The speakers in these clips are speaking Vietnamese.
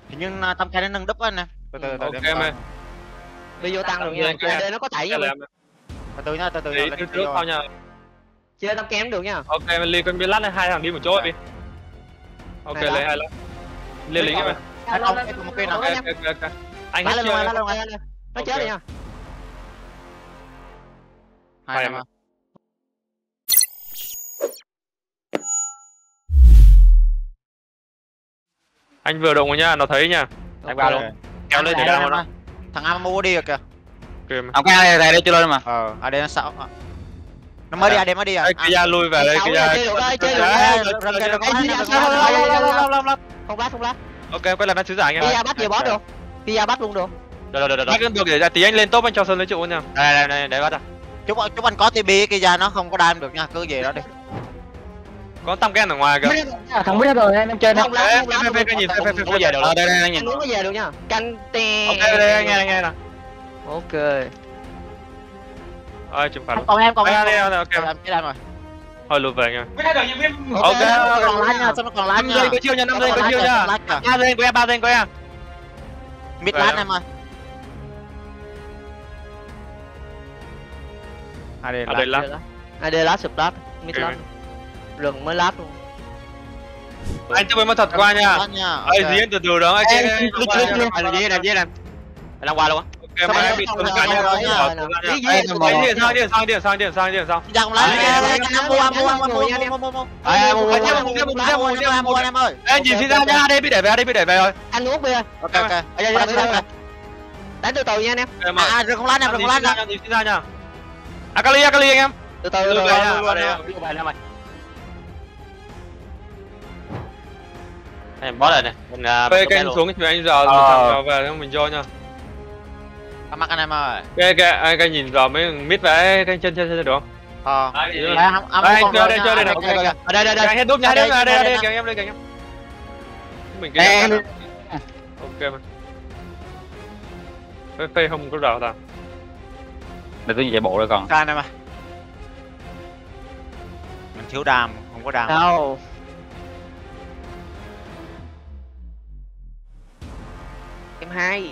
Hình như tâm cái nó nâng đúp anh nè. Từ từ Ok mày. Bây giờ tăng được nha. Đây nó có tẩy nha mày. Từ từ nha, từ từ Từ trước sau nha. Chơi tâm kém được nha. Ok mình liên con biến lát hai thằng đi một chỗ đi. Ok lấy hai lát. Liên lính em. Anh không, em một bên nào. Ok. Anh hết chưa. chưa? Nó chết đi nha. Hai em. Anh vừa động rồi nha, nó thấy nha. Anh vào luôn. Kéo lên để đâu nó. Thằng Am mua đi được kìa. Ok mà. Ông cái này đây chưa lên mà. À đây nó sợ. Nó mới đi à, mới đi à. Cái da lui về đây, cái da. Chơi được ơi, chơi được. Không lát. Ok, quay lại bắt sứ giả anh em. Kia bắt về boss được. Kia bắt luôn được. Rồi. Bắt được để ra tí anh lên top anh cho Sơn lấy trụ nha. Đây để bắt à. Chúc anh có TB cái da nó không có đam được nha, cứ về đó đi. Có tăm ken ở ngoài kìa. Không biết rồi em chơi Không lát. Phê nhìn phê về được. Đây anh nhìn. Anh muốn có về được nha. Canh tè. Ok đây anh nghe nè. Ok. Ơi trừng phạt. Còn em Ok. em biết đam rồi. Thôi lùi về nha. Ok, còn lát nha, sao nó còn lát nha. 5 giây có chiêu nha, 5 giây có chiêu nha. 3 giây của em, 3 giây của em. Mid lát em ơi. AD lát sụp lát. Mid lát. Rừng mới lát luôn. Anh cho mình thật qua nha. Ơi dí anh từ từ đó anh kia. Anh dí em. Anh đang qua luôn á. Ok mà em bị tổn thương nha. Đi sang. Dạ không lát. Mua em ơi. Ê nhìn xin ra nha, đây bị để về rồi. Anh nuốt bia. Ok. Đánh từ từ nha anh em. Rồi không lát em, rồi không lát nha. Nhìn xin ra nha. Akali anh em. Từ từ luôn mày. Em boss rồi nè. Mình Phê kênh xuống thì anh giờ thằng về mình vô nha. Mắc anh em ơi. Cái nhìn giờ mới mít về cái chân được không? Anh chơi đây này. Đây hết đúp nha, đây kìa em. Mình cái ok mà. Phê không có rào ta. Để tôi chạy bộ rồi còn. Can em ơi. Mình thiếu đam, không có đam. Đâu. Em 2.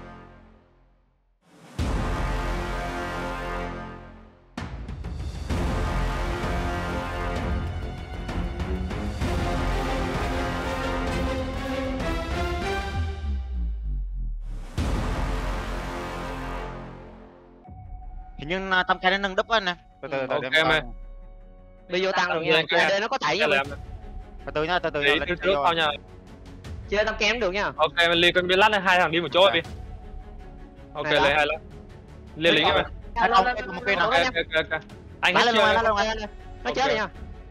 Hình như tâm cái nó nâng đúp anh nè. Từ từ ok mày. Bây giờ tăng được nha. Đây nó có tẩy nha. Từ từ nha, từ từ. Từ trước sau nha. Chơi tâm kém được nha. Ok mình liên con biến lát hai thằng đi một chỗ đi. Ok lấy hai lát. Liên lính em. Anh không, em một bên nào. Ok. Anh hết chưa. Nó chết đi nha.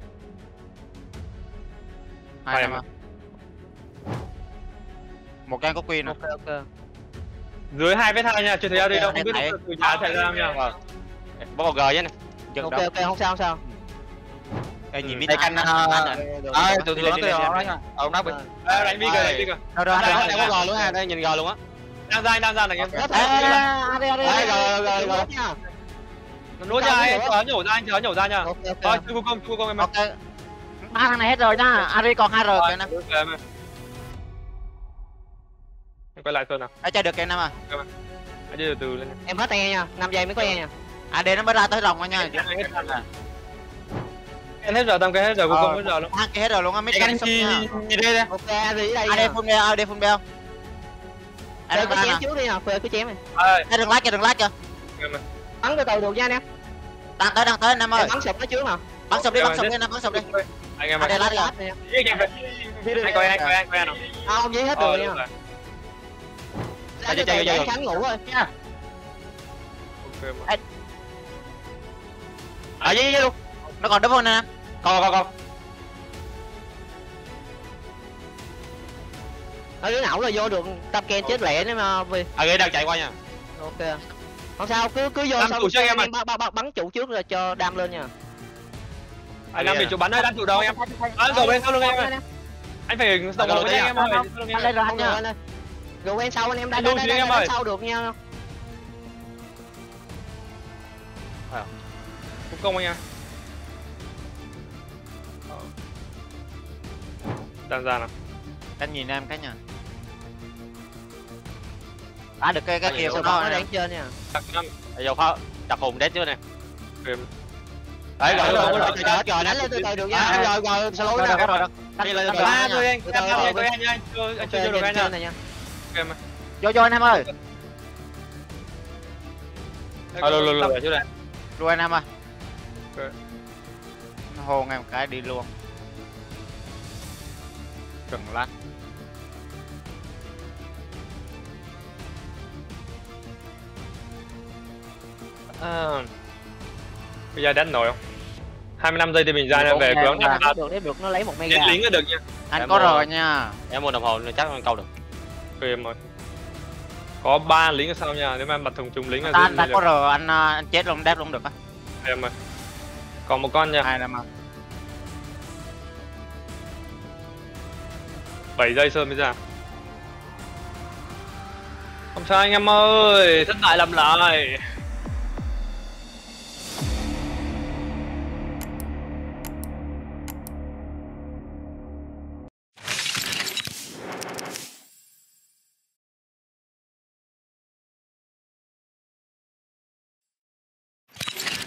Hai em ơi. Một cái có quyền. Ok. Dưới 2,2 nha, chưa thấy AD đâu, không biết từ nhà chạy ra nha. Bó G nhé nè. Ok, không sao. Ê nhìn mít đây canh từ từ đó nha. Ông nói bị. Đánh bi kìa. Đây có G luôn ha, đây nhìn G luôn á. Đang ra này em. Rồi. Nốt nha, anh chờ nhổ ra nha. Thôi, chú công em. Ok. Ba thằng này hết rồi nha, Ari còn 2 rồi kìa nè. Em quay lại Sơn nào. Chơi được kìa em à. Anh đi từ từ lên. Em hết e nha, 5 giây mới có e nha. AD nó mới ra tới rồng nha. Em hết giờ tầm cái hết giờ cũng hết giờ luôn. Cái hết rồi luôn á, mít Cái gì đây nè. Ok, Ari đây. AD full bell. AD cứ chém trước đi nha, Phê cứ chém đi. Đừng lát kìa. Bắn từ từ được nha anh em. Đang tới anh em ơi. Bắn sụp nó trước nào. Bắn sụp đi. Anh em AD lát đi. Anh coi nào. Không giấy hết rồi nha. Chơi kháng ngủ rồi nha. Ok. Với luôn. Nó còn double nè. Còn. Ở đứa não là vô được tập ken chết lẹ đấy mà vì. Ghê đang chạy qua nha. Ok. Không sao, cứ vô xong bắn trụ trước rồi cho đam lên nha. Anh đang bị chủ bắn ơi, đang chủ đầu em. Rồi bên sau lưng em. Anh phải tổng hợp với anh em ơi. Anh lên rồi anh nha. Rồi bên sau anh em đánh sau được nha. Cũng công anh em. Đang ra nào. Canh nhìn em cách nha. Phá được cái kia của nó nó đang nè. trên nha. Bây giờ phá chặt hồn đét chưa nè. Đấy rồi Rồi đánh lên từ từ được nha. Rồi sao lối rồi rồi. Ba tôi anh chưa vô được anh này nha. Vô anh em ơi. Lùi trước đây. Rồi anh em ơi. Hồn em cái đi luôn. Cẩn lắm. Bây giờ đánh nổi không? 25 giây thì mình ra về hướng được nó lấy 1 mega. lính nó được nha. Anh có rồi nha. Em mua đồng hồ nên chắc anh câu được. Em rồi. Có 3 lính ở sau nha, nếu mà bật thùng trùng lính là Anh có rồi anh chết luôn đép luôn được á. em ơi. Còn một con nha. Hai năm mà. 7 giây sơn mới ra. Không sao anh em ơi, thất bại làm lại.